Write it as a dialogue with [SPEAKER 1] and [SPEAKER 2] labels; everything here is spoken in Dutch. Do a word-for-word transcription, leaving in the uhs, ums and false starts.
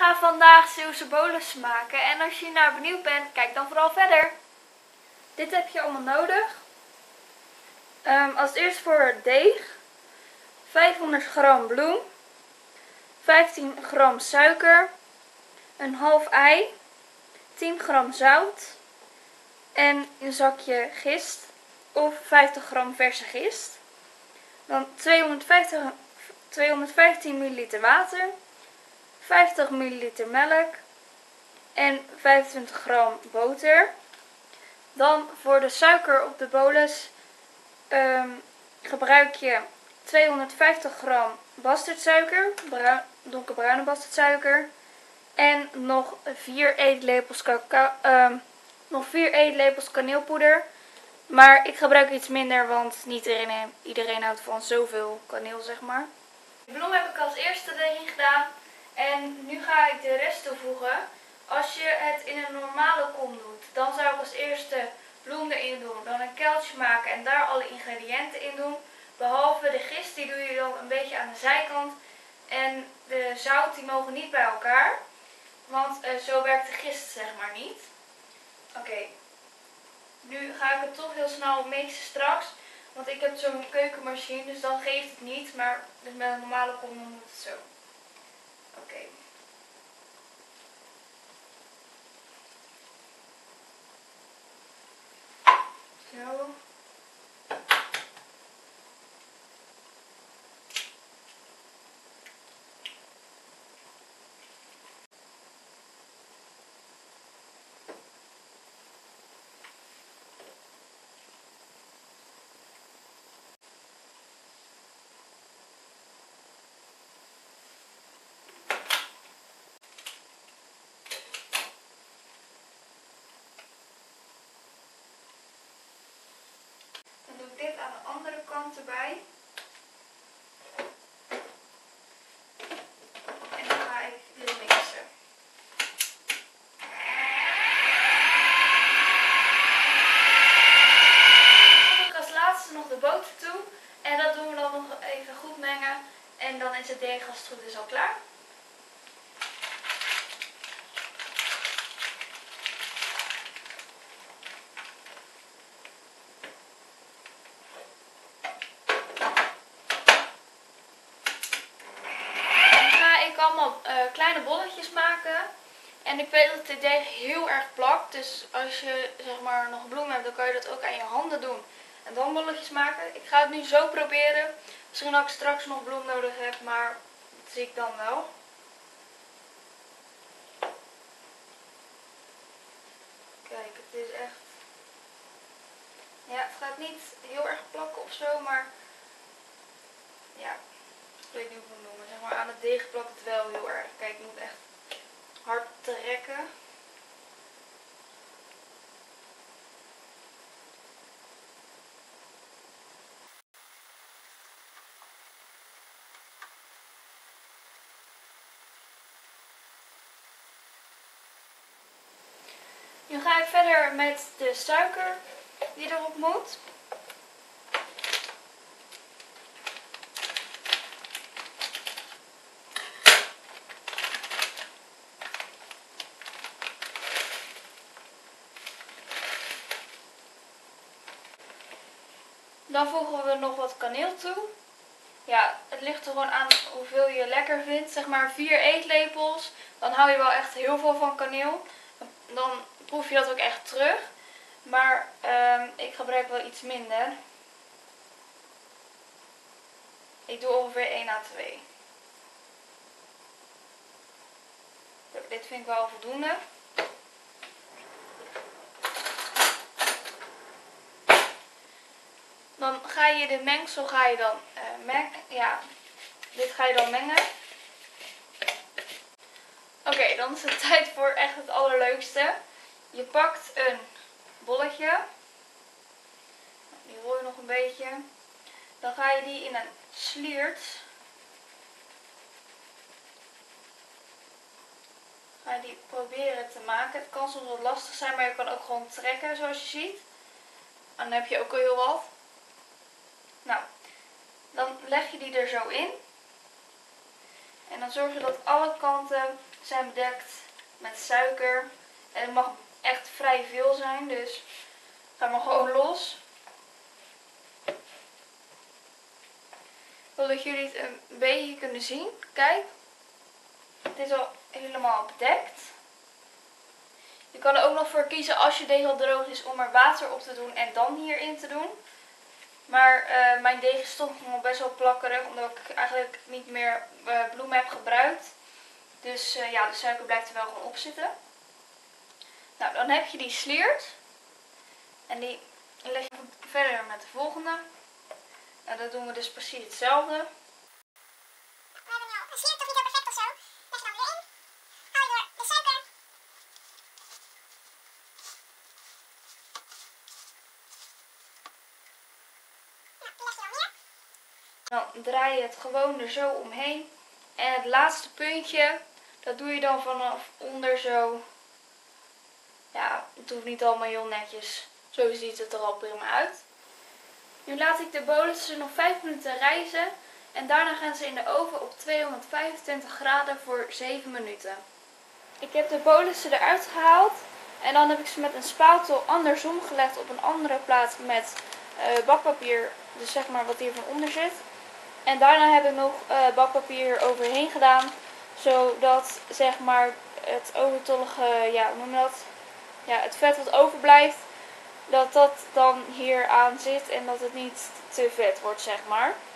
[SPEAKER 1] ga vandaag Zeeuwse bolussen maken en als je nou benieuwd bent, kijk dan vooral verder. Dit heb je allemaal nodig. Um, als eerst voor het deeg. vijfhonderd gram bloem. vijftien gram suiker. Een half ei. tien gram zout. En een zakje gist. Of vijftig gram verse gist. Dan tweehonderdvijftig, tweehonderdvijftien milliliter water. vijftig milliliter melk. En vijfentwintig gram boter. Dan voor de suiker op de bolus um, gebruik je tweehonderdvijftig gram bastardsuiker, bruin, donkerbruine bastardsuiker. En nog vier eetlepels, cacao, um, nog vier eetlepels kaneelpoeder. Maar ik gebruik iets minder, want niet iedereen, iedereen houdt van zoveel kaneel, zeg maar. De bloem heb ik als eerste erin gedaan. En nu ga ik de rest toevoegen. Als je het in een normale kom doet, dan zou ik als eerste bloem erin doen. Dan een kuiltje maken en daar alle ingrediënten in doen. Behalve de gist, die doe je dan een beetje aan de zijkant. En de zout, die mogen niet bij elkaar. Want uh, zo werkt de gist zeg maar niet. Oké. Okay. Nu ga ik het toch heel snel mixen straks. Want ik heb zo'n keukenmachine, dus dan geeft het niet. Maar dus met een normale kom dan moet het zo. Oké. Okay. Zo. Dan doe ik dit aan de andere kant erbij. En dan ga ik dit mixen. Dan voeg ik als laatste nog de boter toe. En dat doen we dan nog even goed mengen. En dan is het deeg als het goed is al klaar. Allemaal uh, kleine bolletjes maken. En ik weet dat dit deeg heel erg plakt. Dus als je zeg maar nog bloem hebt, dan kan je dat ook aan je handen doen. En dan bolletjes maken. Ik ga het nu zo proberen. Misschien dat ik straks nog bloem nodig heb, maar dat zie ik dan wel. Kijk, het is echt... Ja, het gaat niet heel erg plakken of zo, maar... Ja. Ik weet niet hoe ik het noemen. Zeg maar, aan het deeg plakt het wel heel erg. Kijk, ik moet echt hard trekken. Nu ga ik verder met de suiker die erop moet. Dan voegen we nog wat kaneel toe. Ja, het ligt er gewoon aan hoeveel je lekker vindt. Zeg maar vier eetlepels. Dan hou je wel echt heel veel van kaneel. Dan proef je dat ook echt terug. Maar uh, ik gebruik wel iets minder. Ik doe ongeveer één à twee. Dit vind ik wel voldoende. Dan ga je de mengsel ga je dan uh, mengen. Ja, dit ga je dan mengen. Oké, okay, dan is het tijd voor echt het allerleukste. Je pakt een bolletje. Die rol je nog een beetje. Dan ga je die in een sliert. Ga je die proberen te maken. Het kan soms wat lastig zijn, maar je kan ook gewoon trekken zoals je ziet. En dan heb je ook al heel wat. Nou, dan leg je die er zo in. En dan zorg je dat alle kanten zijn bedekt met suiker. En het mag echt vrij veel zijn, dus ga maar gewoon los. Ik wil dat jullie het een beetje kunnen zien. Kijk, het is al helemaal bedekt. Je kan er ook nog voor kiezen als je deeg al droog is om er water op te doen en dan hierin te doen. Maar uh, mijn deeg is toch nog best wel plakkerig, omdat ik eigenlijk niet meer uh, bloem heb gebruikt. Dus uh, ja, de suiker blijft er wel gewoon op zitten. Nou, dan heb je die sliert. En die leg je verder met de volgende. Nou, dat doen we dus precies hetzelfde.
[SPEAKER 2] We hebben nu al een sliert, toch niet heel perfect of zo. Leg je dan weer in. Haal je door de suiker. Nou, die leg je dan neer.
[SPEAKER 1] Dan draai je het gewoon er zo omheen. En het laatste puntje, dat doe je dan vanaf onder zo. Ja, het hoeft niet allemaal heel netjes. Zo ziet het er al prima uit. Nu laat ik de bolussen nog vijf minuten rijzen. En daarna gaan ze in de oven op tweehonderdvijfentwintig graden voor zeven minuten. Ik heb de bolussen eruit gehaald. En dan heb ik ze met een spatel andersom gelegd op een andere plaat met uh, bakpapier. Dus zeg maar wat hier van onder zit. En daarna heb ik nog uh, bakpapier overheen gedaan. Zodat zeg maar het overtollige, ja hoe noem je dat? Ja, het vet wat overblijft. Dat dat dan hier aan zit en dat het niet te vet wordt zeg maar.